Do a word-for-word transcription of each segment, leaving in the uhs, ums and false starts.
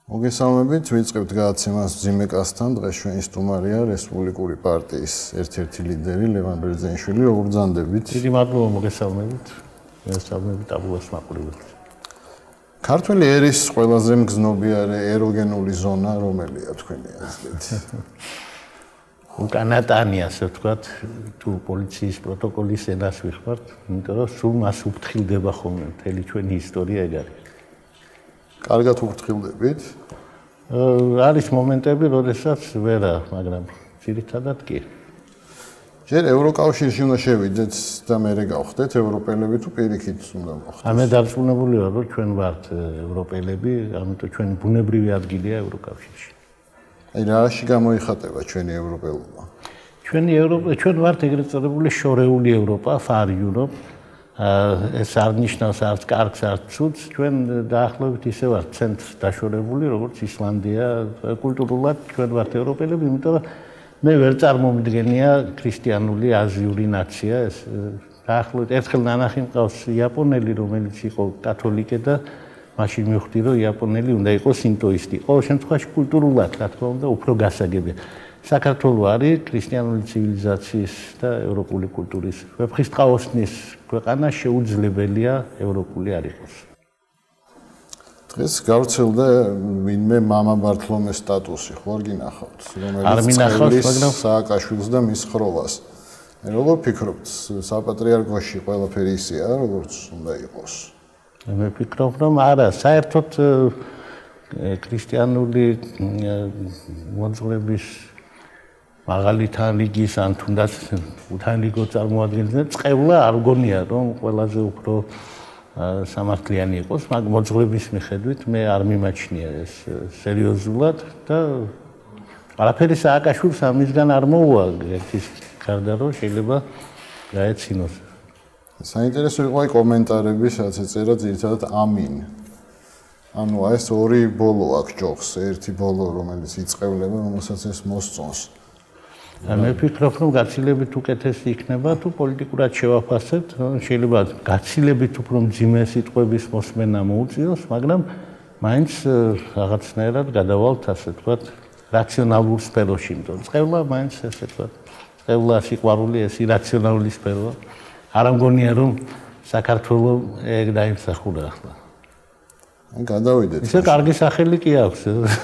მოგესალმებით, ვიწყებთ გადაცემას ძიმეკასთან. დღეს ჩვენი სტუმარია რესპუბლიკური პარტიის ერთ-ერთი ლიდერი ლევან ბერძენიშვილი. როგორ ბრძანდებით? დიდი მადლობა, მოგესალმებით. მოგესალმებით აბულას მაყურებელს. ქართველი ერის ყველაზე მგზნობიარე ეროგენული ზონა რომელია თქვენი აზრით? უკანატანი, ასე ვთქვათ, თუ პოლიციის პროტოკოლის ენას ვიხმართ, იმიტომ რომ სულ მას უფრთხილდება ხოლმე მთელი ჩვენი ისტორია ეგ არის. კარგად უფრთხილდებით? არის მომენტები, როდესაც ვერა, მაგრამ ძირითადად კი. ჯერ ევროკავშირში უნდა შევიდეთ და მერე გავხდეთ ევროპელები თუ პირიქით უნდა მოხდეს? ამე დარწმუნებული ვარ, რომ ჩვენ ვართ ევროპელები, ამიტომ ჩვენი ბუნებრივი ადგილია ევროკავშირში. აი რაში გამოიხატება ჩვენი ევროპელობა? ჩვენი ევროპა, ჩვენ ვართ ეგრეთ წოდებული შორეული ევროპა, Far Europe. ეს არ ნიშნავს არც კარგს, არც ცუდს, ჩვენ დაახლოებით ისე ვართ ცენტრს დაშორებული, როგორც ისლანდია, კულტურულად ჩვენ ვართ ევროპელები, იმიტომ რომ მე ვერ წარმომიდგენია ქრისტიანული აზიური ნაცია, ეს დაახლოებით ერთხელ ნანახი მყავს იაპონელი, რომელიც იყო კათოლიკე და მაშინ მივხვდი, რომ იაპონელი უნდა იყოს სინტოისტი. ყოველ შემთხვევაში კულტურულად, რა თქმა უნდა, უფრო გასაგებია. საქართველო არის ქრისტიანული ცივილიზაციის და ევროპული კულტურის ვეფხისტყაოსნის ქვეყანა, შეუძლებელია ევროპული არ იყოს. დღეს გავრცელდა ვინმე მამა ბართლომეს სტატუსი, ხო არ გინახავთ, რომელიც წევის სააკაშვილს და მის ხროვას. მე როგორ ფიქრობთ, საპატრიარქოში ყველაფერი ისეა, როგორც უნდა იყოს? მე ვფიქრობ, რომ არა, საერთოდ ქრისტიანული მოძღვრების მაღალი თანრიგის ან თუნდაც უთანრიგო წარმოადგენს წყევლა არ გონია რომ ყველაზე უფრო სამართლიანი იყოს, მაგრამ მოძღვრების მიხედვით მე არ მიმაჩნია ეს სერიოზულად და არაფერი სააკაშვილს ამისგან არ მოუვა ერთის გარდა რომ შეიძლება გაეცინოს. საინტერესო იყო აი კომენტარები, სადაც ეწერა ძირითადად ამინ. ანუ ეს ორი ბოლო აქვს ჯოხს, ერთი ბოლო რომელიც იწყევლება, რომელსაც ეს მოსწონს. მე ვფიქრობ, რომ გაცილებით უკეთესი იქნება თუ პოლიტიკურად შევაფასებთ, შეიძლება გაცილებით უფრო მძიმე სიტყვების მოსმენა მოუწიოს, მაგრამ მაინც რაღაცნაირად გადავალთ, ასე ვთქვათ, რაციონალურ სფეროში, იმიტომ რომ წყევლა მაინც ესე ვთქვათ, წყევლა სიყვარული ეს ირაციონალური სფეროა. არ მგონია რომ საქართველო ეგ დაიმსახურა ახლა. აი გადავიდეთ. ისე კარგი სახელი კი აქვს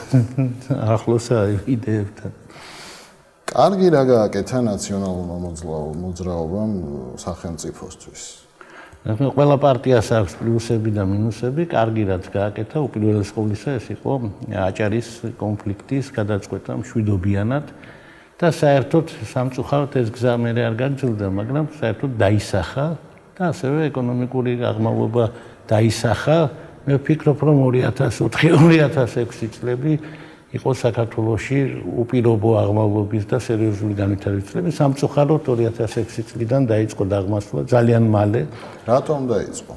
ახლოსა იდეებთან. კარგი რა გააკეთა ნაციონალურმა მოძრაობამ სახელმწიფოსთვის? ყველა პარტიას აქვს პლუსები და მინუსები, კარგი რაც გააკეთა, უპირველეს ყოვლისა ეს იყო აჭარის კონფლიქტის გადაწყვეტა მშვიდობიანად და საერთოდ სამწუხაროდ ეს გზა მე არ გაგრძელდა, მაგრამ საერთოდ დაისახა და ასევე ეკონომიკური აღმავლობა დაისახა. მე ვფიქრობ, რომ ორი ათას ოთხი ორი ათას ექვსი წლები იყო საქართველოში უპირობო აღმავლობის და სერიოზული განვითარების წლები. სამწუხაროდ ორი ათას ექვსი წლიდან დაიწყო დაღმასვლა ძალიან მალე. რატომ დაიწყო?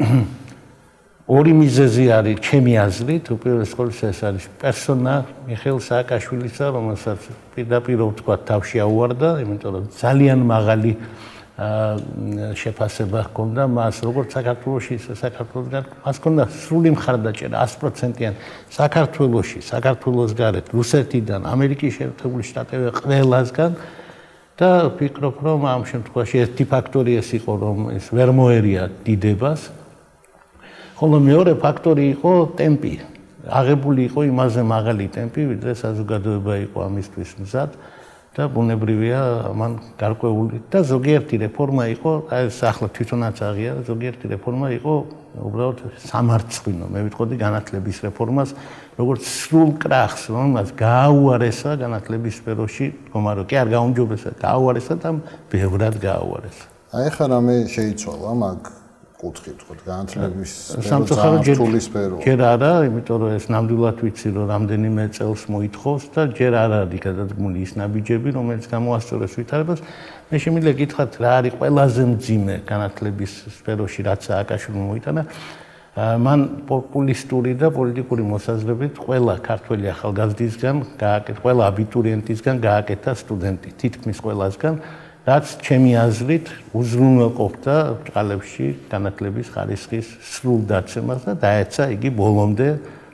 ორი მიზეზი არის ჩემი აზრით, უპირველეს ყოვლისა ეს არის პერსონა მიხეილ სააკაშვილისა, რომელსაც პირდაპირ ვთქვათ თავში აუვარდა, იმიტომ რომ ძალიან მაღალი შეფასება ჰქონდა მას როგორც საქართველოში, ისე საქართველოსგან. მას ჰქონდა სრული მხარდაჭერა ას პროცენტიანი საქართველოში, საქართველოს გარეთ, რუსეთიდან, ამერიკის შეერთებული შტატები ყველასგან და ვფიქრობ, რომ ამ შემთხვევაში ერთი ფაქტორი ეს იყო, რომ ეს ვერ მოერია დიდებას. ხოლო მეორე ფაქტორი იყო ტემპი. აღებული იყო იმაზე მაღალი ტემპი, ვიდრე საზოგადოება იყო ამისთვის მზად. და ბუნებრივია მან გარკვეული და ზოგიერთი რეფორმა იყო, ეს ახლა თვითონაც აღიარა, ზოგიერთი რეფორმა იყო უბრალოდ სამარცხვინო. მე ვიტყოდი განათლების რეფორმას, როგორც სრულ კრახს, რომელმაც გააუარესა განათლების სფეროში, მდგომარეობა კი არ გაუმჯობესა, გააუარესა და ბევრად გააუარესა. აი ხა რამე შეიცვალა მაგ კუთხით, ხო, განათლების სფერო. ჯერ არა, იმიტომ რომ ეს ნამდვილად ვიცი, რომ რამდენიმე წელს მოითხოვს და ჯერ არ არის გადადგმული ის ნაბიჯები, რომელიც გამოასწორეს ვითარებას. მე შემიძლია გითხრათ, რა არის ყველაზე მძიმე განათლების სფეროში, რაც სააკაშვილმა მოიტანა. მან პოპულისტური და პოლიტიკური მოსაზრებით ყველა ქართველი ახალგაზრდისგან გააკეთა, ყველა აბიტურიენტისგან გააკეთა სტუდენტი, თითქმის ყველასგან. რაც ჩემი აზრით უზრუნველყოფდა ბრალებში განათლების ხარისხის სრულ დაცემას და დაეცა იგი ბოლომდე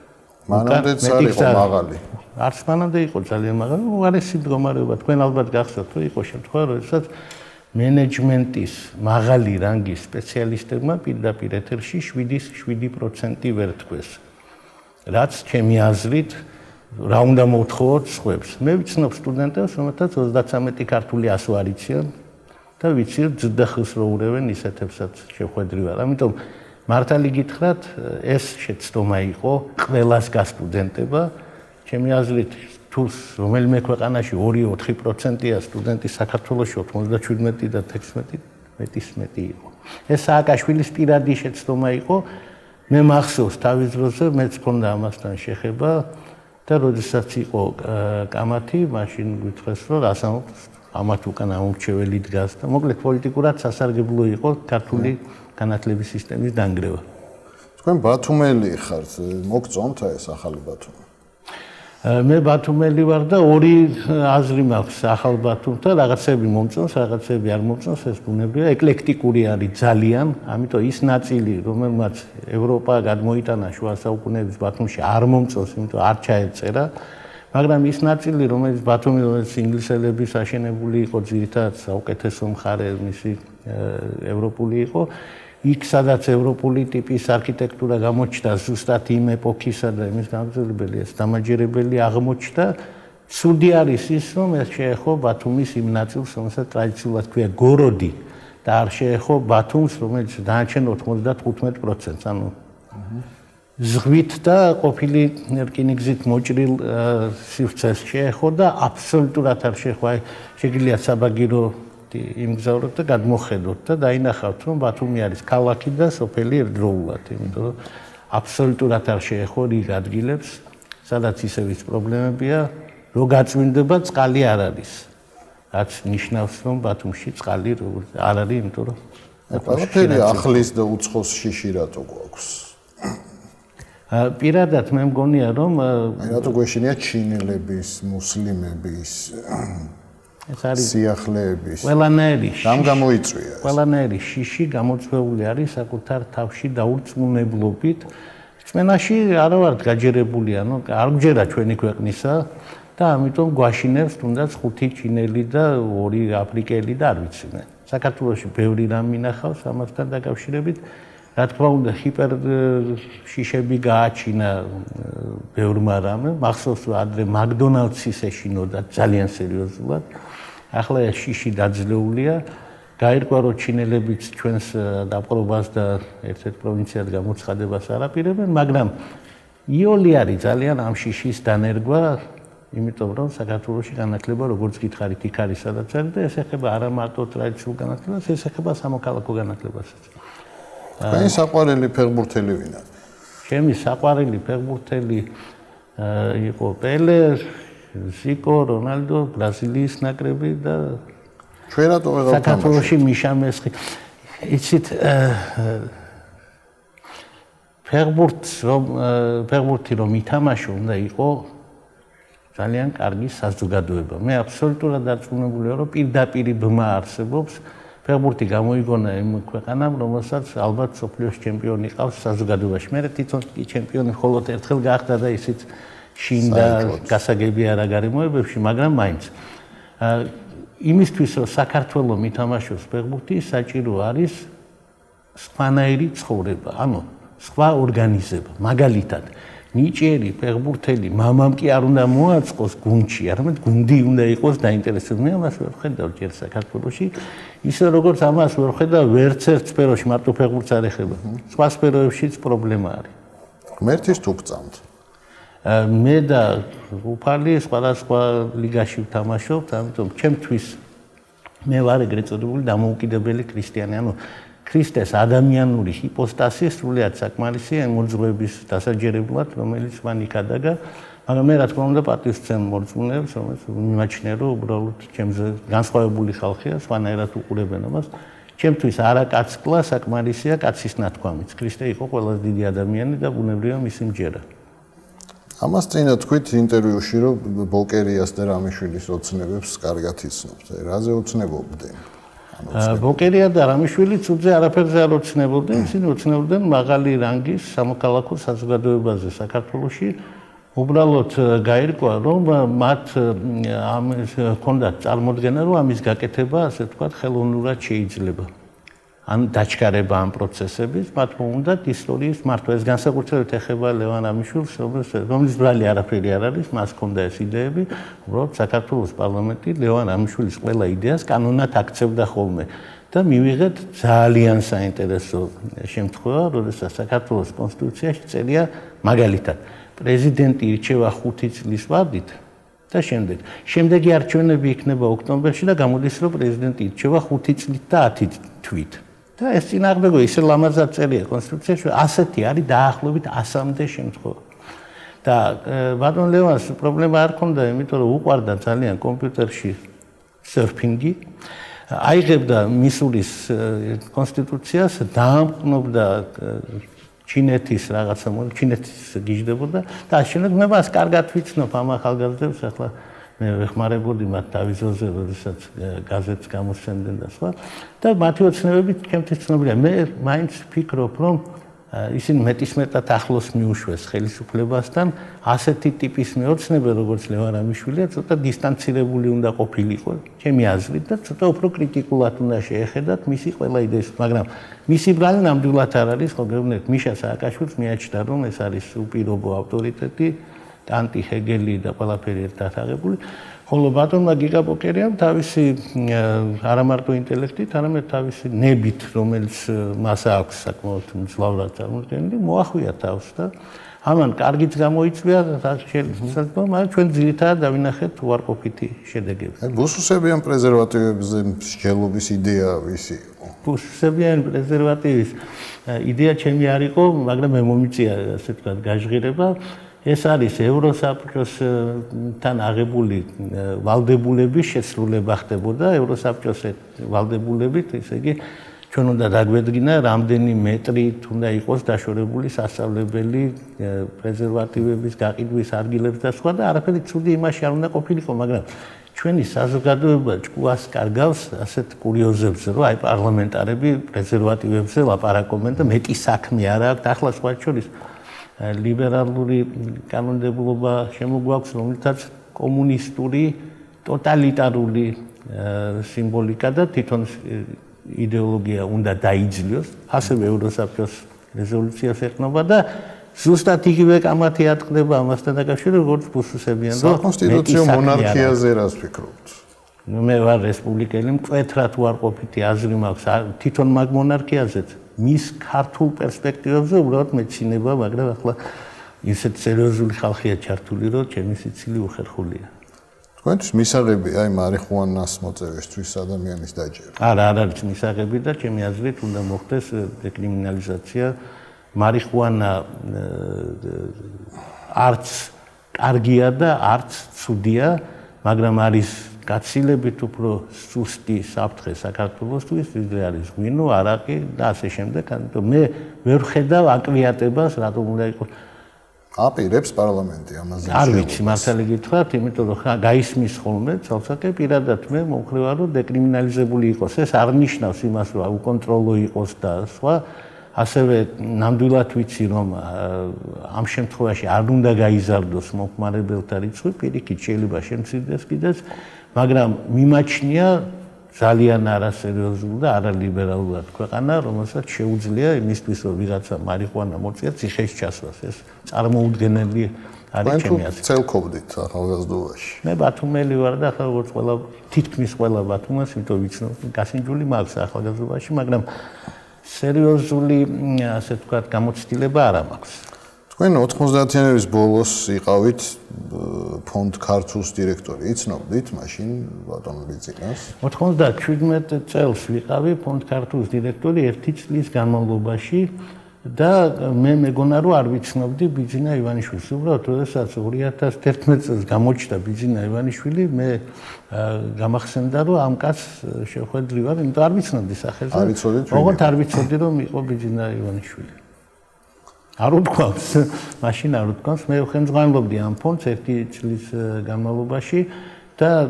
მანამდეც არ იყო მაღალი. არც მანამდე იყო ძალიან მაღალი, უარესი მდგომარეობა. თქვენ ალბათ გახსოვთ, რომ იყო შემთხვევა, როდესაც მენეჯმენტის მაღალი რანგის სპეციალისტებმა პირდაპირ ეთერში შვიდი პროცენტი ვერ თქვეს. რაც ჩემი აზრით რა უნდა მოვთხოვოთ სხვებს. მე ვიცნობ სტუდენტებს, რომელთაც ოცდათრამეტი ქართული ასო არ იციან და ვიცი, რომ ძდახს რო ურევენ ისეთებსაც შეხვედრივარ. ამიტომ მართალი გითხრათ, ეს შეცდომა იყო ყველას გასტუდენტება. ჩემი აზრით, თუ რომელიმე ქვეყანაში ორი ოთხი პროცენტია სტუდენტი საქართველოში ოცდაშვიდმეტი და თექვსმეტი მეტის მეტი იყო. ეს სააკაშვილის პირადი შეცდომა იყო. მე მახსოვს თავის დროზე მეც მქონდა ამასთან შეხება და როდესაც იყო კამათი, მაშინ გითხრეს, რომ რასამობს ამათ უკან ამორჩეველი დგას და მოკლედ პოლიტიკურად სასარგებლო იყო ქართული განათლების სისტემის დანგრევა. თქვენ ბათუმელი ხართ, მოგწონთ ეს ახალი ბათუმი? მე ბათუმელი ვარ და ორი აზრი მაქვს ახალ ბათუმთან, რაღაცები მომწონს, რაღაცები არ მომწონს, ეს ბუნებრივია, ეკლექტიკური არის ძალიან, ამიტომ ის ნაწილი, რომელმაც ევროპა გადმოიტანა შუა საუკუნეების ბათუმში არ მომწონს, იმიტომ არ ჩაეწერა, მაგრამ ის ნაწილი, რომელიც ბათუმი, რომელიც ინგლისელების აშენებული იყო, ძირითადად საუკეთესო მხარე მისი ევროპული იყო, იქ სადაც ევროპული ტიპის არქიტექტურა გამოჩნდა ზუსტად იმ ეპოქისა და იმის გამძლებელი ეს დამაჯერებელი აღმოჩნდა. ცუდი არის ის, რომ ეს შეეხო ბათუმის იმ ნაწილს, რომელსაც ტრადიციულად ქვია გოროდი და არ შეეხო ბათუმს, რომელიც დანარჩენ ოცდათხუთმეტ პროცენტს, ანუ ზღვით და ყოფილი რკინიგზით მოჭრილ სივრცეს შეეხო და აბსოლუტურად არ შეეხო. აი შეგიძლია საბაგირო იმგზავროთ და გადმოხედოთ და დაინახავთ, რომ ბათუმი არის ქალაქი და სოფელი ერთდროულად, იმიტომ რომ აბსოლუტურად არ შეეხო რიგ ადგილებს, სადაც ისევ ის პრობლემებია, რომ გაწმინდება წყალი არ არის. რაც ნიშნავს, რომ ბათუმში წყალი არ არის, იმიტომ რომ ყველაფერი ახლის და უცხოს შიში რატო გვაქვს? პირადად მე მგონია, რომ აი რატო გვეშინია ჩინელების, მუსლიმების ეს არის სიახლეების. ყველანაირი რამ გამოიწვია ეს? ყველანაირი შიში გამოწვეული არის საკუთარ თავში დაურწმუნებლობით. რწმენაში არა ვართ გაჯერებული, ანუ არ გჯერა ჩვენი ქვეყნისა და ამიტომ გვაშინებს თუნდაც ხუთი ჩინელი და ორი აფრიკელი და არ ვიცი მე. საქართველოში ბევრი რამ მინახავს ამასთან დაკავშირებით. რა თქმა უნდა, ჰიპერ შიშები გააჩინა ბევრმა რამე. მახსოვს, რომ ადრე მაკდონალდსის ეშინოდა ძალიან სერიოზულად. ახლა ეს შიში დაძლეულია. გაირკვა, რომ ჩინელებიც ჩვენს დაპყრობას და ერთ-ერთ პროვინციად გამოცხადებას არ აპირებენ, მაგრამ იოლი არის ძალიან ამ შიშის დანერგვა, იმიტომ რომ საქართველოში განათლება, როგორც გითხარით, იქ არის სადაც არის და ეს ეხება არა მარტო ტრადიციულ განათლებას, ეს ეხება სამოქალაქო განათლებასაც. თქვენი საყვარელი ფეხბურთელი ვინა? ჩემი საყვარელი ფეხბურთელი იყო პელე, ზიკო, რონალდო, ბრაზილიის ნაკრები და ჩვენ რატო ვეღარ საქართველოში მიშა მესხი. იცით, ფეხბურთს რომ ფეხბურთი რომ ითამაშო, უნდა იყოს ძალიან კარგი საზოგადოება. მე აბსოლუტურად დარწმუნებული ვარ, რომ პირდაპირ ბმა არსებობს. ფეხბურთი გამოიგონა იმ ქვეყანამ, რომელსაც ალბათ სოფლიოს ჩემპიონი ყავს საზოგადოებაში. მე თვითონ კი ჩემპიონი მხოლოდ ერთხელ გახდა და ისიც შინ და გასაგები არა გარემოებებში, მაგრამ მაინც. იმისთვის, რომ საქართველო მითამაშოს ფეხბურთი, საჭირო არის სხვანაირი ცხოვრება, ანუ სხვა ორგანიზება. მაგალითად, ნიჭიერი ფეხბურთელი მამამ კი არ უნდა მოაწყოს გუნდში, არამედ გუნდი უნდა იყოს დაინტერესებული. მე ამას ვერ ხედავ ჯერ საქართველოში, ისე როგორც ამას ვერ ხედავ ვერც ერთ სფეროში, მარტო ფეხბურთს არ ეხება. სხვა სფეროებშიც პრობლემა არის. ღმერთის თუ გწამთ? მე და უფალი სხვადასხვა ლიგაში ვთამაშობთ, ამიტომ ჩემთვის მე ვარ ეგრეთ წოდებული დამოუკიდებელი ქრისტიანი, ანუ ქრისტეს ადამიანური ჰიპოსტასი სრულიად საკმარისია მოძღვების დასაჯერებლად, რომელიც მან იქადაგა, მაგრამ მე რა თქმა უნდა პატივს ვცემ მორწმუნეებს, რომელიც მიმაჩნია, რომ უბრალოდ ჩემზე განსხვავებული ხალხია, სხვანაირად უყურებენ ამას. ჩემთვის არა კაცკლა საკმარისია კაცის ნათქვამიც. ქრისტე იყო ყველაზე დიდი ადამიანი და ბუნებრივია მისი მჯერა. ამას წინა თქვით ინტერვიუში, რომ ბოკერიას და რამიშვილის ოცნებებს კარგად იცნობთ. რაზე ოცნებობდნენ? ბოკერია და რამიშვილი ცუძე არაფერზე არ ოცნებოდნენ, ისინი ოცნებდნენ მაღალი რანგის სამოქალაქო საზოგადოებაზე საქართველოში. უბრალოდ გაირკვა, რომ მათ ამ ჰქონდათ წარმოდგენა, რომ ამის გაკეთება, ასე ვთქვათ, ხელოვნურად შეიძლება. ან დაჩქარება ამ პროცესების, მათ მოუნდათ ისტორიის მართვა. ეს განსაკუთრებით ეხება ლევან ამიშვილს, რომლის ბრალი არაფერი არ არის, მას ჰქონდა ეს იდეები, უბრალოდ საქართველოს პარლამენტი ლევან ამიშვილის ყველა იდეას კანონად აქცევდა ხოლმე. და მივიღეთ ძალიან საინტერესო შემთხვევა, როდესაც საქართველოს კონსტიტუციაში წერია მაგალითად პრეზიდენტი ირჩევა ხუთი წლის ვადით და შემდეგ. შემდეგი არჩევნები იქნება ოქტომბერში და გამოდის, რომ პრეზიდენტი ირჩევა ხუთი წლით და ათი თვით. და ეს წინააღმდეგო ისე ლამაზად წერია კონსტიტუციაში, ასეთი არის დაახლოებით ასამდე შემთხვევა. და ბატონ ლევანს პრობლემა არ ჰქონდა, იმიტომ რომ უყვარდა ძალიან კომპიუტერში სერფინგი. აიღებდა მისურის კონსტიტუციას, დაამყნობდა ჩინეთის რაღაცა, ჩინეთის გიждდებოდა და შემდეგ მე მას კარგად ვიცნობ ამ ახალგაზრდებს, ახლა მე ვეხმარებოდი მათ თავიზოზე, როდესაც გაზეთს გამოსცემდნენ და სხვა. და მათი ოცნებები ჩემთვის ცნობილია. მე მაინც ვფიქრობ, რომ ისინი მეტისმეტად ახლოს მიუშვეს ხელისუფლებასთან, ასეთი ტიპის მეოცნება, როგორც ლევან ამიშვილია, ცოტა დისტანცირებული უნდა ყოფილიყო, ჩემი აზრით და ცოტა უფრო კრიტიკულად უნდა შეეხედათ მისი ყველა იდეის, მაგრამ მისი ბრალი ნამდვილად არ არის, ხო გეუბნებით, მიშა სააკაშვილს მიაჩნდა, რომ ეს არის უპირობო ავტორიტეტი, ანტი-ჰეგელი და ყველაფერი ერთად აღებული. ხოლო ბატონმა გიგა ბოკერიამ თავისი არა მარტო ინტელექტით, არამედ თავისი ნებით, რომელიც მას აქვს საკმაოდ მძლავრად წარმოდგენილი, მოახვია თავს და ამან კარგიც გამოიწვია და შეიძლება, მაგრამ ჩვენ ძირითადად დავინახეთ უარყოფითი შედეგები. ბუსუსებიან პრეზერვატივებზე მსჯელობის იდეა ვისი იყო? ბუსუსებიან პრეზერვატივის იდეა ჩემი არ იყო, მაგრამ მე მომიწია ასე ვთქვათ გაჟღერება. ეს არის ევროსაბჭოსთან აღებული ვალდებულების შესრულება ხდებოდა ევროსაბჭოს ვალდებულებით, ესე იგი ჩვენ უნდა დაგვედგინა რამდენი მეტრით უნდა იყოს დაშორებული სასწავლებელი პრეზერვატივების გაყიდვის ადგილებს და სხვა და არაფერი ცუდი იმაში არ უნდა ყოფილიყო, მაგრამ ჩვენი საზოგადოება ჭკუას კარგავს ასეთ კურიოზებზე, რომ აი პარლამენტარები პრეზერვატივებზე ლაპარაკობენ და მეტი საქმე არ აქვს, ახლა სხვა შორის ლიბერალური კანონმდებლობა შემოგვაქვს, რომელთაც კომუნისტური ტოტალიტარული სიმბოლიკა და თვითონ იდეოლოგია უნდა დაიძლიოს, ასევე ევროსაბჭოს რეზოლუციას ეხნობა და ზუსტად იგივე კამათი ატყდება ამასთან დაკავშირებით, როგორც ბუსუსებიან და საკონსტიტუციო მონარქიაზე რას ფიქრობთ? მე ვარ რესპუბლიკელი, მკვეთრად უარყოფითი აზრი მაქვს თვითონ მაგ მონარქიაზეც. მის ქართულ პერსპექტივებზე უბრალოდ მეცინება, მაგრამ ახლა ისეთ სერიოზული ხალხია ჩართული, რომ ჩემი სიცილი უხერხულია. თქვენთვის მისაღები აი მარიხუანას მოწევისთვის ადამიანის დაჯერა? არა, არ არის მისაღები და ჩემი აზრით უნდა მოხდეს დეკრიმინალიზაცია. მარიხუანა არც კარგია და არც ცუდია, მაგრამ არის გაცილებით უფრო სუსტი საფრთხე საქართველოსთვის, ვიდრე არის ღვინო, არაყი და ასე შემდეგ. მე ვერ ვხედავ აკვიატებას, რატომ უნდა იყოს. აპირებს პარლამენტი ამაზე. არ ვიცი, მართალი გითხრათ, იმიტომ რომ გაისმის ხოლმე ცალსაკე პირადად მე მომხრევარ, რომ დეკრიმინალიზებული იყოს. ეს არ ნიშნავს იმას, რომ უკონტროლო იყოს და სხვა. ასევე ნამდვილად ვიცი, რომ ამ შემთხვევაში არ უნდა გაიზარდოს მომხმარებელთა რიცხვი, პირიქით შეიძლება შემცირდეს კიდეც, მაგრამ მიმაჩნია ძალიან არასერიოზულ და არალიბერალურად ქვეყანა, რომელსაც შეუძლია იმისთვის, რომ ვიღაცა მარიხუანა მოწია, ციხეში ჩასვას. ეს წარმოუდგენელი არის ჩემი აზრით. ცელქობდით ახალგაზრდობაში. მე ბათუმელი ვარ და ახლა როგორც ყველა თითქმის ყველა ბათუმას, იმიტომ ვიცნობ, გასინჯული მაქვს ახალგაზრდობაში, მაგრამ სერიოზული, ასე ვთქვათ, გამოცდილება არ მაქვს. თქვენ ოთხმოცდაათიანების ბოლოს იყავით ფონდ ქართულს დირექტორი. იცნობდით მაშინ ბატონ ბიძინას? ოთხმოცდაჩვიდმეტ წელს ვიყავი ფონდ ქართულს დირექტორი ერთი წლის განმავლობაში და მე მეგონა რომ არ ვიცნობდი ბიძინა ივანიშვილს. უბრალოდ როდესაც ორი ათას თერთმეტ წელს გამოჩნდა ბიძინა ივანიშვილი, მე გამახსენდა რომ ამ კაცს შეხვედრი ვარ, იმიტომ არ ვიცნობდი სახელს. არ ვიცოდით? ოღონდ არ ვიცოდი რომ იყო ბიძინა ივანიშვილი. არ უთქვამს, მაშინ არ უთქვამს, მე ხელმძღვანელობდი ამ ფონდს ერთი წლის განმავლობაში და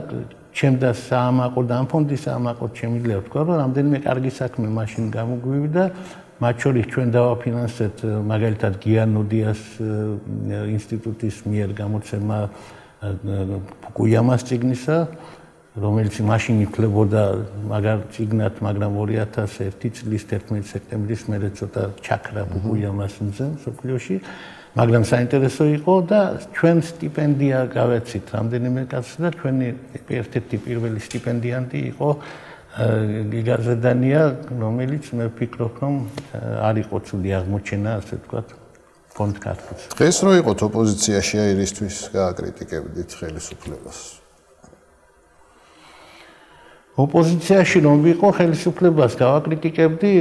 ჩემ და საამაყო და ამ ფონდის საამაყო შემიძლია ვთქვა, რომ რამდენიმე კარგი საქმე მაშინ გამოგვივიდა, მათ შორის ჩვენ დავაფინანსეთ მაგალითად გიანოდიას ინსტიტუტის მიერ გამოცემა ფუკუიამას წიგნისა, რომელიც მაშინ ითვლებოდა მაგარ წიგნად, მაგრამ ორი ათას ერთი წლის თერთმეტი სექტემბრის მერე ცოტა ჩაქრა ფუკუიამას მზე მსოფლიოში, მაგრამ საინტერესო იყო და ჩვენ სტიპენდია გავეცით რამდენიმე კაცს და ჩვენი ერთ-ერთი პირველი სტიპენდიანტი იყო გიგა ზედანია, რომელიც მე ვფიქრობ, რომ არ იყო ცუდი აღმოჩენა, ასე ვთქვათ, ფონდ ქართულს. დღეს რო იყოთ ოპოზიციაში, აი რისთვის გააკრიტიკებდით ხელისუფლებას? ოპოზიციაში რომ ვიყო ხელისუფლებას გავაკრიტიკებდი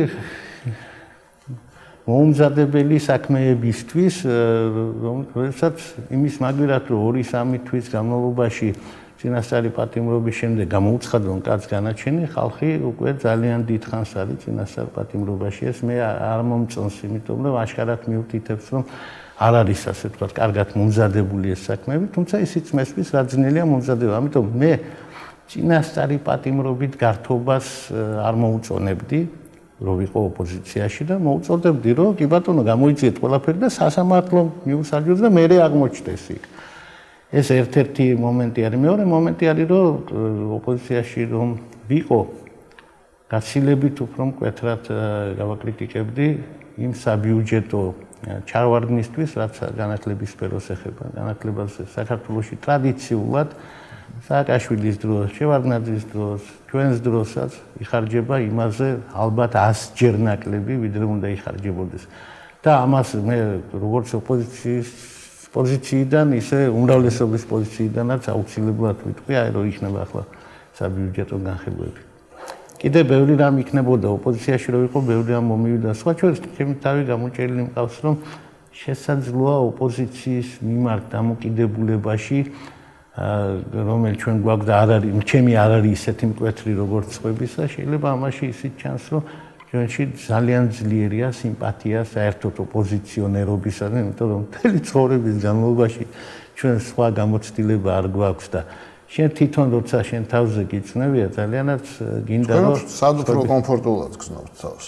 მოუმზადებელი საქმეებისთვის, რომელსაც იმის მაგერად რომ ორი სამი თვის განმავლობაში წინასწარი პატიმრობის შემდეგ გამოუცხადონ კაც განაჩენი, ხალხი უკვე ძალიან დიდხანს არის წინასწარ პატიმრობაში. ეს მე არ მომწონს, იმიტომ რომ აშკარად მივტითებს, რომ არ არის ასე ვთქვათ, კარგად მომზადებული ეს საქმეები, თუმცა ისიც მესმის, რა ძნელია მომზადება. ამიტომ მე წინასწარი პატიმრობით გართობას არ მოუწონებდი, რომ ვიყო ოპოზიციაში და მოუწოდებდი, რომ კი ბატონო, გამოიწიეთ ყველაფერი და სასამართლო მიუსაჯოს და მერე აღმოჩნდეს იქ. ეს ერთ-ერთი მომენტი არის. მეორე მომენტი არის, რომ ოპოზიციაში რომ ვიყო, გაცილებით უფრო მკვეთრად გავაკრიტიკებდი იმ საბიუჯეტო ჩარვარდნისთვის, რაც განათლების სფეროს ეხება. განათლებას საქართველოში ტრადიციულად სააკაშვილის დროს, შევარდნაძის დროს, ჩვენს დროსაც იხარჯება იმაზე ალბათ ასჯერ ნაკლები, ვიდრე უნდა იხარჯებოდეს. და ამას მე როგორც ოპოზიციის პოზიციიდან, ისე უმრავლესობის პოზიციიდანაც აუცილებლად ვიტყვი, აი რომ იქნება ახლა საბიუჯეტო განხილვები. კიდე ბევრი რამ იქნებოდა ოპოზიციაში რომ იყო, ბევრი რამ მომივიდა. სხვა შორის ჩემი თავი გამოჭერილი მყავს, რომ შესაძლოა ოპოზიციის მიმართ დამოკიდებულებაში რომელიც ჩვენ გვაქვს და არ არის, ჩემი არ არის ისეთი მკვეთრი როგორც სხვებისა, შეიძლება ამაში ისიც ჩანს, რომ ჩვენში ძალიან ძლიერია სიმპათია საერთოდ ოპოზიციონერობისა, იმიტომ რომ მთელი ცხოვრების განმავლობაში ჩვენ სხვა გამოცდილება არ გვაქვს და შენ თვითონ როცა შენ თავზე გიწნევია, ძალიანაც გინდა რომ სად უფრო კომფორტულად გრძნობთ თავს?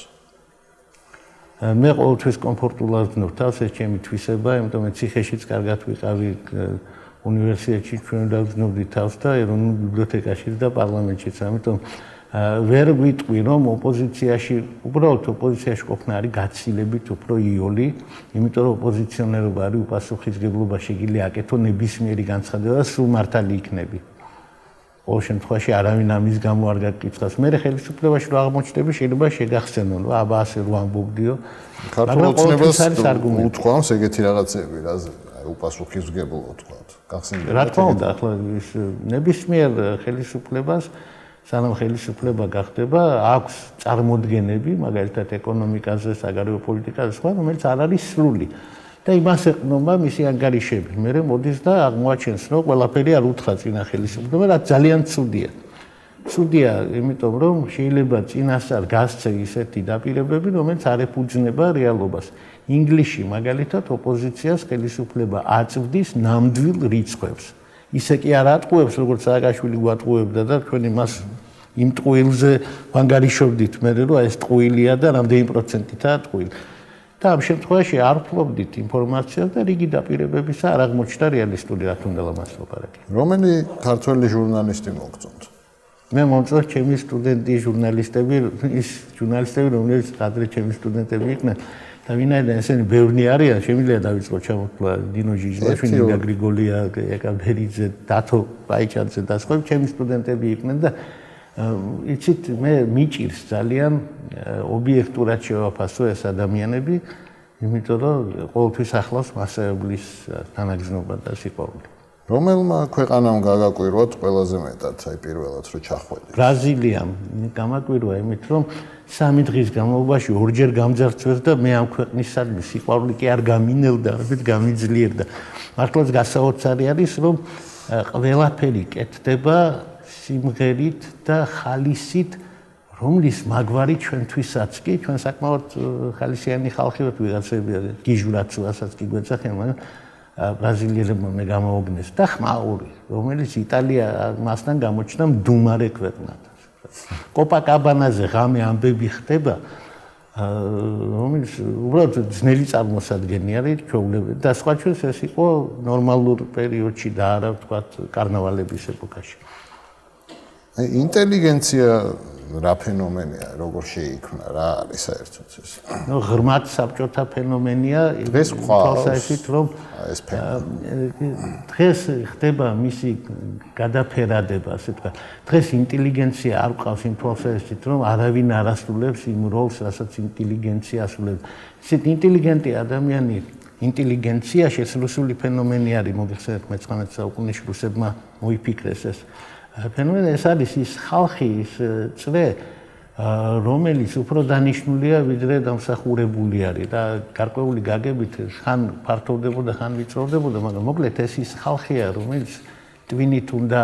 მე ყოველთვის კომფორტულად ვგრძნობ თავს, ეს ჩემი თვისება, იმიტომ რომ ციხეშიც კარგად ვიყავი უნივერსიტეტში ჩვენ დავგრძნობდი თავს და ეროვნულ ბიბლიოთეკაშიც და პარლამენტშიც, ამიტომ ვერ ვიტყვი რომ ოპოზიციაში, უბრალოდ ოპოზიციაში ყოფნა არის გაცილებით უფრო იოლი, იმიტომ რომ ოპოზიციონერობა არის უპასუხისმგებლობა, შეგიძლია აკეთო ნებისმიერი განცხადება და სულ მართალი იქნები. ყოველ შემთხვევაში არავინ ამის გამო არ გაკითხავს. მე ხელისუფლებაში რო აღმოჩნდები, შეიძლება შეგახსენონ, რომ აბა ასე რო ამბობდიო. ქართულ ოცნებას უთქვამს ეგეთი რაღაცები, რაზე უპასუხისმგებლო თქვათ. გახსენდება. რა თქმა უნდა, ახლა ის ნებისმიერ ხელისუფლებას სანამ ხელისუფლება გახდება, აქვს წარმოდგენები, მაგალითად ეკონომიკაზე, საგარეო პოლიტიკაზე, სხვა, რომელიც არ არის სრული. და იმას ეყრდნობა მისი ანგარიშები. მე მოდის და აღმოაჩენს, რომ ყველაფერი არ უთხრა წინა ხელისუფლება, რაც ძალიან ცუდია. ცუდია, იმიტომ რომ შეიძლება წინასწარ გასცე ისეთი დაპირებები, რომელიც არ ეფუძნება რეალობას. ინგლისში მაგალითად ოპოზიციას ხელისუფლება აწვდის ნამდვილ რიცხვებს. ისე კი არ ატყუებს, როგორც სააკაშვილი გვატყუებდა და თქვენ იმას იმ ტყუილზე ვანგარიშობდით მე, რომ ეს ტყუილია და რამდენი პროცენტითაა ტყუილი. და ამ შემთხვევაში არ ვფლობდით ინფორმაციას და რიგი დაპირებებისა არ აღმოჩნდა რეალისტური, რა თქმა უნდა, ამას ვაპარაკე. რომელი ქართველი ჟურნალისტი მოგწონთ? მე მომწონს ჩემი სტუდენტი ჟურნალისტები, ის ჟურნალისტები, რომლებიც ადრე ჩემი სტუდენტები იყვნენ. და ვინაიდან ესენი ბევრი არიან, შემიძლია დავიწყო ჩამოთვლა დინო ჟიჟვაშვილი, ნინა გრიგოლია, ეკაბერიძე, დათო პაიჩაძე და სხვა ჩემი სტუდენტები იყვნენ და იცით მე მიჭირს ძალიან ობიექტურად შევაფასო ეს ადამიანები, იმიტომ რომ ყოველთვის ახლავს მასეებლის თანაგრძნობა და სიყვარული. რომელმა ქვეყანამ გაგაკვირვათ ყველაზე მეტად, აი პირველად რო ჩახველით? ბრაზილიამ გამაკვირვა იმით, რომ სამი დღის განმავლობაში ორჯერ გამძარცვეს და მე ამ ქვეყნისადმი სიყვარული კი არ გამინელდა, არამედ გამიძლიერდა. მართლაც გასაოცარი არის, რომ ყველაფერი კეთდება სიმღერით და ხალისით, რომლის მაგვარი ჩვენთვისაც კი, ჩვენ საკმაოდ ხალისიანი ხალხი ვართ, ვიღაცები გიჟურაცვასაც კი გვეძახიან, მაგრამ ბრაზილიერებმა მე გამოუგნეს და ხმაური, რომელიც იტალია მასთან გამოჩნდა მდუმარე ქვეყნად. კოპაკაბანაზე ღამე ამბები ხდება, რომელიც უბრალოდ ძნელი წარმოსადგენი არის ჩვეულებრივ და სხვა ჩვენს ეს იყო ნორმალურ პერიოდში და არა ვთქვათ კარნავალების ეპოქაში. ინტელიგენცია რა ფენომენია, როგორ შეიქმნა, რა არის საერთოდ ეს? ნუ ღრმად საბჭოთა ფენომენია, დღეს თვალსაჩინო რომ ეს ფენომენი დღეს ხდება მისი გადაფერადება, ასე ვთქვათ. დღეს ინტელიგენცია არ ყავს იმ თვალსაჩინო რომ არავინ არ ასრულებს იმ როლს, რასაც ინტელიგენცია ასრულებს. ისეთ ინტელიგენტი ადამიანი, ინტელიგენცია შესრულებული ფენომენი არის, მოგეხსენებათ მეცხრამეტე საუკუნეში რუსებმა მოიფიქრეს ეს ფენომენი, ეს არის ის ხალხი, ის წრე, რომელიც უფრო დანიშნულია ვიდრე დამსახურებული არის და გარკვეული გაგებით ხან ფართოვდებოდა, ხან ვიწროვდებოდა, მაგრამ მოკლედ ეს ის ხალხია, რომელიც ტვინით უნდა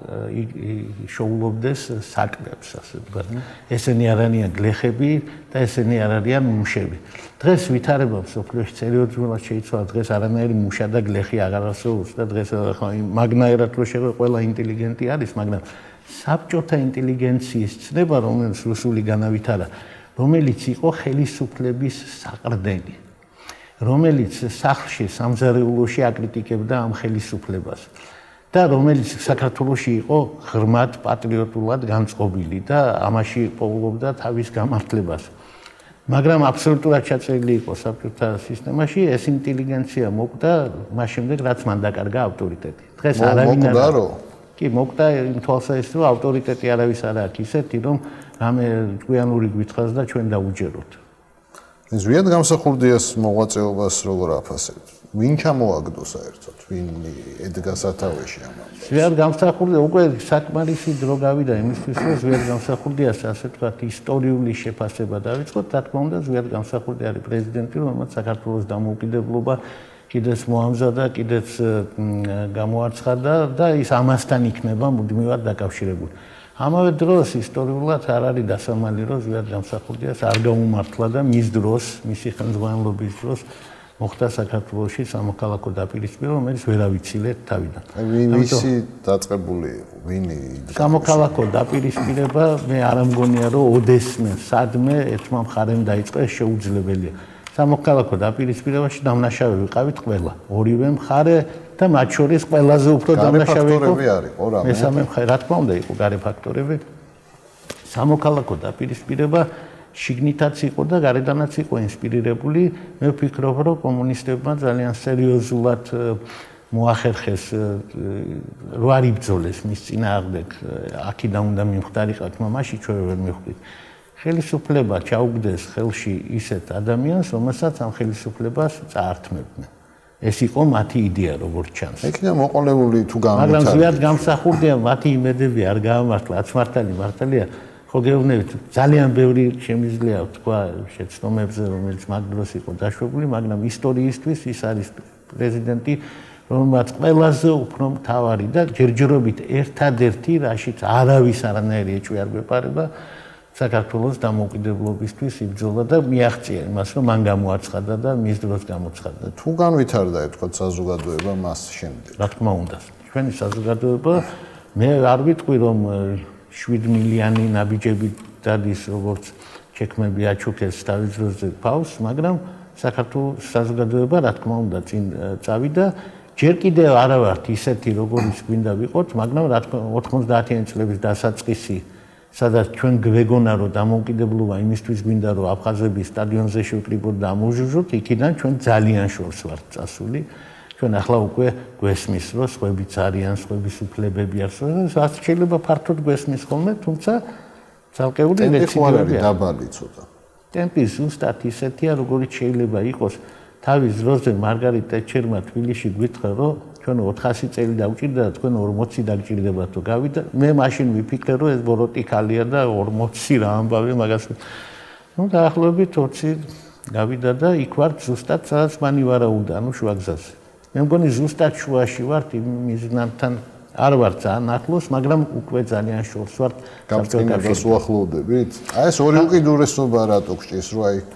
შეულობდეს საკვებს, ასე ვთქვათ. ესენი არ არიან გლეხები და ესენი არ არიან მუშები. დღეს ვითარება მსოფლიოში სერიოზულად შეიცვალა, დღეს არანაირი მუშა და გლეხი აღარ არსებობს და დღეს მაგნაერად რო შეგვე ყველა ინტელიგენტი არის, მაგრამ საბჭოთა ინტელიგენციის ცნება, რომელიც რუსული განავითარა, რომელიც იყო ხელისუფლების საყრდენი, რომელიც სახლში სამზარეულოში აკრიტიკებდა ამ ხელისუფლებას. და რომელიც საქართველოში იყო ღრმად პატრიოტულად განწყობილი და ამაში პოულობდა თავის გამართლებას. მაგრამ აბსოლუტურად ჩაწერილი იყო საბჭოთა სისტემაში, ეს ინტელიგენცია მოკვდა მას შემდეგ, რაც მან დაკარგა ავტორიტეტი. დღეს არავინ არ კი მოკვდა იმ თვალსაზრისით, რომ ავტორიტეტი არავის არ აქვს ისეთი, რომ რამე ჭკვიანური გვითხრას და ჩვენ დაუჯეროთ. ზვიად გამსახურდიას მოღვაწეობას როგორ აფასებთ? ვინ ჩამოაგდო საერთოდ? ვინ ედგა სათავეში ამას? ზვიად გამსახურდია უკვე საკმარისი დრო გავიდა იმისთვის, რომ ზვიად გამსახურდიას ასე ვთქვათ ისტორიული შეფასება დაიწყოთ. რა თქმა უნდა, ზვიად გამსახურდია არის პრეზიდენტი, რომელმაც საქართველოს დამოუკიდებლობა კიდეც მოამზადა, კიდეც გამოაცხადა და ის ამასთან იქნება მუდმივად დაკავშირებული. ამავე დროს ისტორიულად არ არის დასამალი, რომ ზვიად გამსახურდიას არ გაუმართლა და მის დროს, მისი ხელმძღვანელობის დროს მოხდა საქართველოში სამოქალაქო დაპირისპირება, რომელიც ვერ ავიცილეთ თავიდან. ვისი დაწყებული იყო, ვინი? სამოქალაქო დაპირისპირება მე არ მგონია, რომ ოდესმე, სადმე ერთმა მხარემ დაიწყეს შეუძლებელია. სამოქალაქო დაპირისპირებაში დამნაშავე ვიყავით ყველა, ორივე მხარე და მათ შორის ყველაზე უფრო დამნაშავე იყო. მესამე მხარე, რა თქმა უნდა, იყო გარე ფაქტორები. სამოქალაქო დაპირისპირება შიგნითაც იყო და გარედანაც იყო ინსპირირებული. მე ვფიქრობ, რომ კომუნისტებმა ძალიან სერიოზულად მოახერხეს რო არ იბრძოლეს მის წინააღმდეგ, აქედან უნდა მიმხდარიყავთ, მაშინ ჩვენ ვერ მივხვდით. ხელისუფლება ჩაუგდეს ხელში ისეთ ადამიანს, რომელსაც ამ ხელისუფლებას წაართმევდნენ. ეს იყო მათი იდეა, როგორც ჩანს. იქნა მოყოლებული თუ გამომწარდა. მაგრამ ზვიად გამსახურდია მათი იმედები არ გაამართლა, არც მართალი მართალია. ხო გეუბნებით, ძალიან ბევრი შემიძლია თქვა შეცდომებზე, რომელიც მაგ დროს იყო დაშვებული, მაგრამ ისტორიისთვის ის არის პრეზიდენტი, რომელმაც ყველაზე უფრო მთავარი და ჯერჯერობით ერთადერთი, რაშიც არავის არანაირი ეჭვი არ გვეპარება, საქართველოს დამოუკიდებლობისთვის იბრძოლა და მიაღწია იმას, რომ მან გამოაცხადა და მის დროს გამოცხადა. თუ განვითარდა, თქვათ, საზოგადოება მას შემდეგ. რა თქმა უნდა, ჩვენი საზოგადოება მე არ ვიტყვი, რომ შვიდ მილიონი ნაბიჯები დადის, როგორც შექმნები აჩუქეს თავის დროზე ფავს, მაგრამ საქართველოს საზოგადოება, რა თქმა უნდა, წინ წავიდა. ჯერ კიდევ არა ვართ ისეთი, როგორიც გვინდა ვიყოთ, მაგრამ რა თქმა უნდა, ოთხმოცდაათიანი წლების დასაწყისი, სადაც ჩვენ გვეგონა, რომ დამოუკიდებლობა იმისთვის გვინდა, რომ აფხაზები სტადიონზე შევკრიბოთ და ამოვჟუჟოთ, იქიდან ჩვენ ძალიან შორს ვართ წასული. ჩვენ ახლა უკვე გვესმის, რომ სხვებიც არიან, სხვების უფლებები არსებობს, რაც შეიძლება ფართოდ გვესმის ხოლმე, თუმცა ცალკეული რეციდივები დაბალი ცოტა. ტემპი ზუსტად ისეთია, როგორიც შეიძლება იყოს. თავის დროზე მარგარიტ ტეტჩერმა თბილისში გვითხრა, რომ ჩვენ ოთხასი წელი დავჭირდა და თქვენ ორმოცი დაგჭირდებათ, თუ გავიდა. მე მაშინ ვიფიქრე, რომ ეს ბოროტი ქალია და ორმოცი რა ამბავი მაგას. ნუ დაახლოებით ოცი გავიდა და იქ ვარ ზუსტად, სადაც მანი ვარაუდა, ანუ შუაგზაზე. მე მგონი ზუსტად შუაში ვართ იმ მიზნთან არ ვარ ძალიან ახლოს, მაგრამ უკვე ძალიან შორს ვართ საბჭოთა კავშირს უახლოვდებით. აი ეს ორი უკიდურესობა რატო გჭირს, რომ აი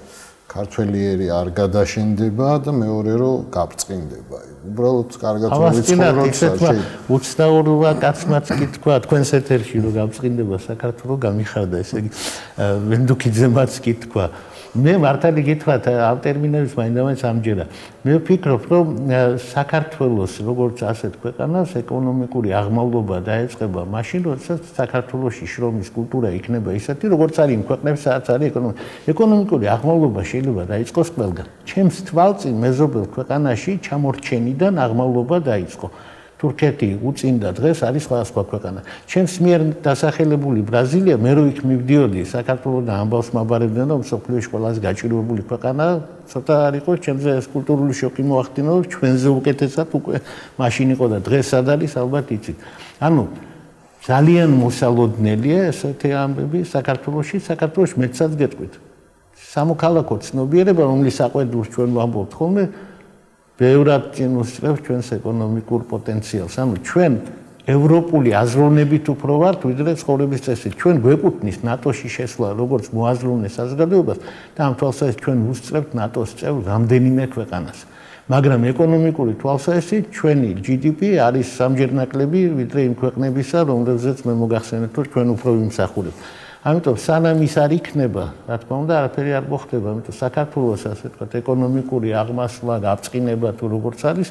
ქართველიერი არ გადაშენდება და მეორე რომ გაბწყინდება. უბრალოდ კარგად ვიცხოვროთ საერთოდ. ოცდაორმა კაცმაც კი თქვა თქვენს ეთერში რომ გაბწყინდება საქართველოს გამიხარდა, ესე იგი ვენდუკიძემაც კი თქვა. მე მართალი გითხრათ ამ ტერმინებს მაინდამაინც ამჯერა. მე ვფიქრობ რომ საქართველოს როგორც ასეთ ქვეყანას ეკონომიკური აღმავლობა დაეწყება მაშინ როდესაც საქართველოში შრომის კულტურა იქნება ისეთი როგორც არის იმ ქვეყნებს სადაც არის ეკონომიკა. ეკონომიკური აღმავლობა შეიძლება დაიწყოს ყველგან. ჩემს თვალწინ მეზობელ ქვეყანაში ჩამორჩენიდან აღმავლობა დაიწყო. თურქეთი უწინდა დღეს არის სხვადასხვა ქვეყანა. ჩემს მიერ დასახელებული ბრაზილია მე რო იქ მივდიოდი საქართველოსთან ამბავს მაბარებდნენ რომ სოფლიოში ყველაზე გაჭირვებული ქვეყანა ცოტა არ იყო ჩემზე ეს კულტურული შოკი მოახდინა რომ ჩვენზე უკეთესად უკვე მაშინ იყო და დღეს სად არის ალბათ იცით. ანუ ძალიან მოსალოდნელია ესეთი ამბები საქართველოში საქართველოში მეცად გეტყვით. სამოქალაქო ცნობიერება რომლის საყვედურს ჩვენ ვამბობთ ხოლმე ბევრად წინ უსწრებს ჩვენს ეკონომიკურ პოტენციალს. ანუ ჩვენ ევროპული აზროვნებით უფრო ვართ, ვიდრე ცხოვრების წესით. ჩვენ გვეკუთვნის ნატოში შესვლა როგორც მოაზროვნე საზოგადოებას და ამ თვალსაზრისით ჩვენ უსწრებთ ნატოს წევრ რამდენიმე ქვეყანას. მაგრამ ეკონომიკური თვალსაზრისით ჩვენი ჯი დი პი არის სამჯერ ნაკლები ვიდრე იმ ქვეყნებისა, რომლებზეც მე მოგახსენეთ, რომ ჩვენ უფრო ვიმსახურებთ. ამიტომ სანამ ის არ იქნება, რა თქმა უნდა, არაფერი არ მოხდება, ამიტომ საქართველოს ასე ვთქვათ, ეკონომიკური აღმასვლა, გაბწყინება თუ როგორც არის,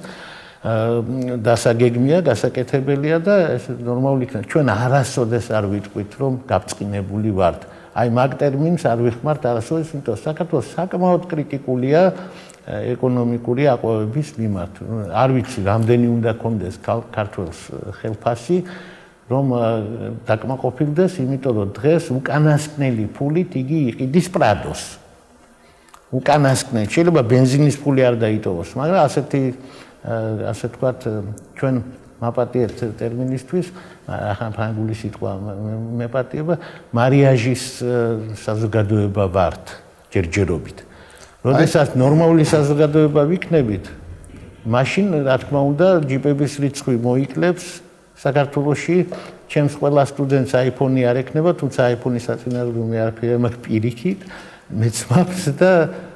დასაგეგმია, გასაკეთებელია და ეს ნორმალური იქნება. ჩვენ არასოდეს არ ვიტყვით, რომ გაბწყინებული ვართ. აი მაგ ტერმინს არ ვიხმართ არასოდეს, იმიტომ საქართველოს საკმაოდ კრიტიკულია ეკონომიკური აყვავების მიმართ. არ ვიცი, რამდენი უნდა კონდეს ქართველს ხელფასი რომ დაკმაყოფილდეს, იმიტომ რომ დღეს უკანასკნელი ფულით იგი იყიდის პრადოს. უკანასკნელი, შეიძლება ბენზინის ფული არ დაიტოვოს, მაგრამ ასეთი ასე ვთქვათ, ჩვენ მაპატიებთ ტერმინისთვის, ახლა ფრანგული სიტყვა მეპატიება, მარიაჟის საზოგადოება ვართ ჯერჯერობით. როდესაც ნორმალური საზოგადოება ვიქნებით, მაშინ რა თქმა უნდა, ჯიპების რიცხვი მოიკლებს საქართველოში ჩემს ყველა სტუდენტს აიფონი არ ექნება, თუმცა აიფონის საწინააღმდეგო მე არაფერი მაქვს პირიქით, მეც მაქვს და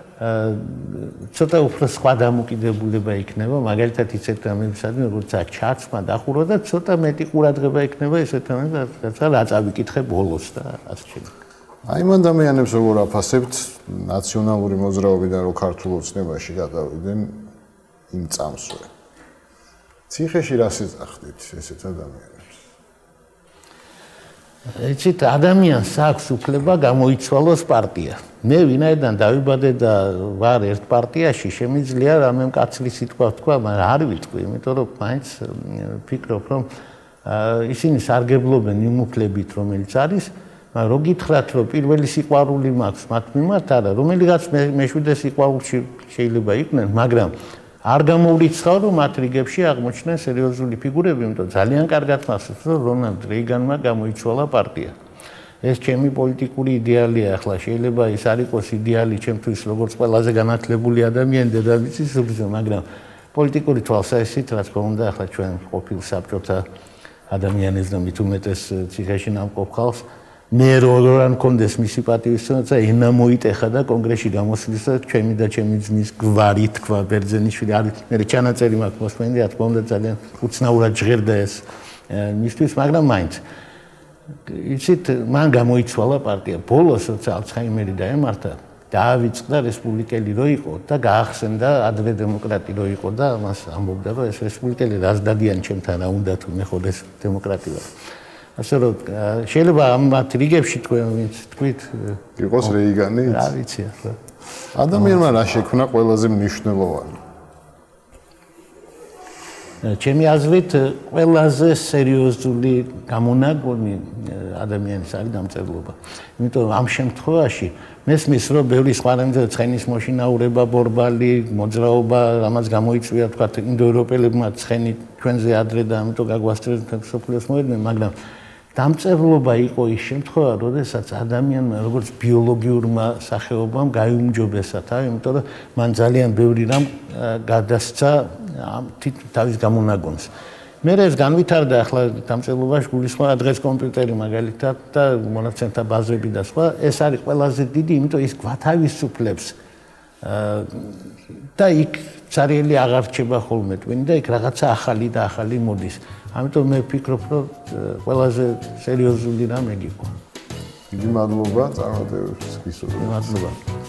ცოტა უფრო სხვა დამოკიდებულება იქნება, მაგალითად ისეთ რამებისადმი, როგორც ჩაცმა, დახურვა და ცოტა მეტი ყურადღება იქნება ესეთ რამებს, რაც ავიკითხე ბოლოს და ასე შემდეგ. აი ამ ადამიანებს როგორ აფასებთ ნაციონალური მოძრაობიდან რო ქართულ ოცნებაში გადავიდნენ იმ წამსვე. ციხეში რას ეძახდით ესეთ ადამიანებს? იცით, ადამიანს აქვს უფლება გამოიცვალოს პარტია. მე ვინაიდან დავიბადე და ვარ ერთ პარტიაში, შემიძლია რამე მკაცრი სიტყვა ვთქვა, მაგრამ არ ვიტყვი, იმიტომ რომ მაინც ვფიქრობ, რომ ისინი სარგებლობენ იმ უფლებით, რომელიც არის, მაგრამ რო გითხრათ, რომ პირველი სიყვარული მაქვს მათ მიმართ, არა, რომელიღაც მეშვიდე სიყვარულში შეიძლება იყვნენ, მაგრამ არ გამოვრიცხავ, რომ მათ რიგებში აღმოჩნდნენ სერიოზული ფიგურები, იმიტომ ძალიან კარგად მახსოვს, რომ რონალდ რეიგანმა გამოიცვალა პარტია. ეს ჩემი პოლიტიკური იდეალია, ახლა შეიძლება ის არ იყოს იდეალი ჩემთვის, როგორც ყველაზე განათლებული ადამიანი დედამიწის ზურგზე, მაგრამ პოლიტიკური თვალსაზრისით, რა თქმა უნდა, ახლა ჩვენ ყოფილ საბჭოთა ადამიანებს და მით უმეტეს ციხეში ნამყოფ ხალხს მე რო არ მქონდეს მისი პატივისცემა, ენა მოიტეხა და კონგრესში გამოსვლისა ჩემი და ჩემი ძმის გვარი თქვა ბერძენიშვილი არის მე ჩანაწერი მაქვს მოსმენდი, რა თქმა უნდა ძალიან უცნაურად ჟღერდა ეს მისთვის, მაგრამ მაინც იცით, მან გამოიცვალა პარტია. ბოლოს როცა ალცჰაიმერი დაემართა, დაავიწყდა რესპუბლიკელი რო იყო და გაახსენდა ადრე დემოკრატი რო იყო და მას ამბობდა, რომ ეს რესპუბლიკელი რას დადიან ჩემთან, რა უნდა თუ მე ხო ეს დემოკრატი ვარ. ასე რომ შეიძლება ამ რიგებში თქვენ ვინც თქვით იყოს რეიგანი? რა ვიცი ახლა. ადამიანმა რა შექმნა ყველაზე მნიშვნელოვანი? ჩემი აზრით ყველაზე სერიოზული გამონაგონი ადამიანის არის დამწერლობა. იმიტომ რომ ამ შემთხვევაში მესმის რომ ბევრი სხვა რამზე ცხენის მოშინაურება, ბორბალი, მოძრაობა, რამაც გამოიწვია თქვა ინდოევროპელებმა ცხენი ჩვენზე ადრე და ამიტომ გაგვასწრებთ სოფლიოს მოედნები, მაგრამ დამწერლობა იყო ის შემთხვევა, როდესაც ადამიანმა როგორც ბიოლოგიურმა სახეობამ გაიუმჯობესა თავი, იმიტომ რომ მან ძალიან ბევრი რამ გადასცა თავის გამონაგონს. მე ეს განვითარდა ახლა დამწერლობაში გულისხმობა დღეს კომპიუტერი მაგალითად და მონაცემთა ბაზები და სხვა, ეს არის ყველაზე დიდი, იმიტომ ის გვათავისუფლებს და იქ царელი აღარ რჩება ხოლმე twin და იქ რაღაცა ახალი და ახალი მოდის. ამიტომ მე ვფიქრობ, რომ ყველაზე სერიოზული რამე გიყვა. დიდი მადლობა წარმატებებს გისურვებთ. მადლობა.